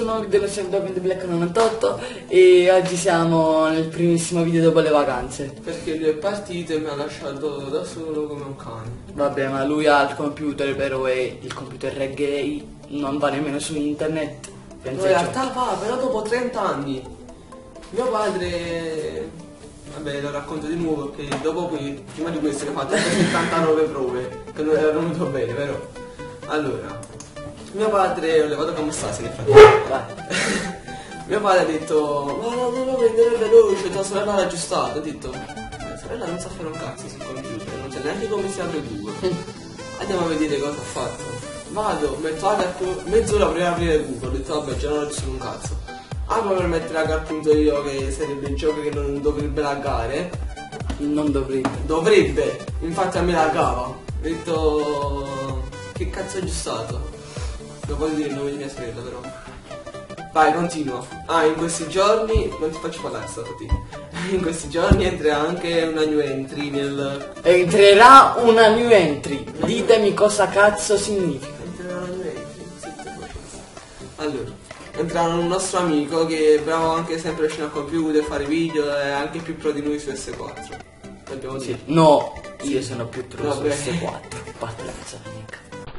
questo nuovo video del Chef Dog in the Black 98 e oggi siamo nel primissimo video dopo le vacanze. Perché lui è partito e mi ha lasciato da solo come un cane. Vabbè, ma lui ha il computer, però il computer è gay, non va nemmeno su internet. In realtà va, però dopo 30 anni. Mio padre... Vabbè, lo racconto di nuovo perché dopo qui, prima di questo, ne ho fatte 79 prove, che non erano venuto bene, però. Allora, mio padre, ho levato camustasi nel frattempo. Vai. Mio padre ha detto, ma non lo prendere veloce, tua sorella l'ha aggiustato. Ho detto, mia sorella non sa fare un cazzo sul computer, non sa neanche come si apre Google. Andiamo a vedere cosa ha fatto. Vado, metto mezz'ora prima di aprire Google, ho detto vabbè, già non ho deciso un cazzo. Apro per mettere a car.io, che sarebbe il gioco che non dovrebbe laggare. Non dovrebbe. Dovrebbe, infatti a me laggava. Ho detto, che cazzo ho aggiustato? Non voglio dire il nome di mia sorella però. Vai, continua. Ah, in questi giorni, non ti faccio parlare, stati. In questi giorni entrerà anche una new entry nel... Entrerà una new entry. Ditemi cosa cazzo significa. Entrerà una new entry, zitto, poi. Allora, entrerà un nostro amico che è bravo anche sempre a uscire al computer, fare video, è anche più pro di noi su S4. Dobbiamo dire. Sì. No, io sono più true su Vabbè. S4. Parte la cazzata.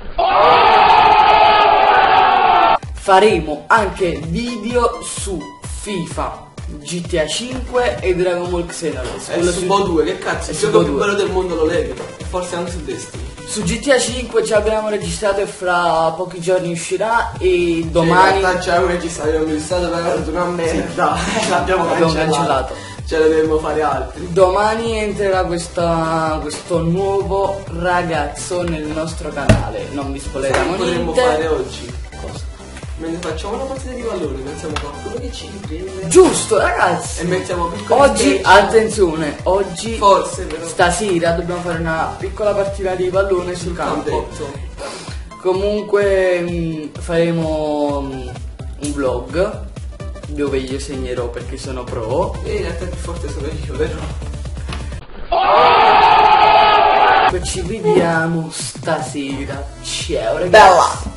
Faremo anche video su FIFA, GTA 5 e Dragon Ball Xenoverse. È su Bo 2, che cazzo, il su gioco Bo più 2. bello del mondo lo leggo. E forse anche su Destiny. Su GTA 5 ci abbiamo registrato e fra pochi giorni uscirà e domani... In realtà c'è un registrato, abbiamo registrato per aver una merda. L'abbiamo cancellato. Ce ne dovremmo fare altri. Domani entrerà questo nuovo ragazzo nel nostro canale. Non vi spoileriamo Potremmo niente. fare oggi. Cosa? Mentre facciamo una partita di pallone, pensiamo a qualcuno che ci riprende. Giusto ragazzi! E mettiamo piccoli Oggi, sketch. attenzione, oggi Forse però. stasera dobbiamo fare una piccola partita di pallone sul campo. Comunque faremo un vlog dove io segnerò perché sono pro. E in realtà più forte sono io, vero? Ci vediamo stasera. Ciao ragazzi. Bella!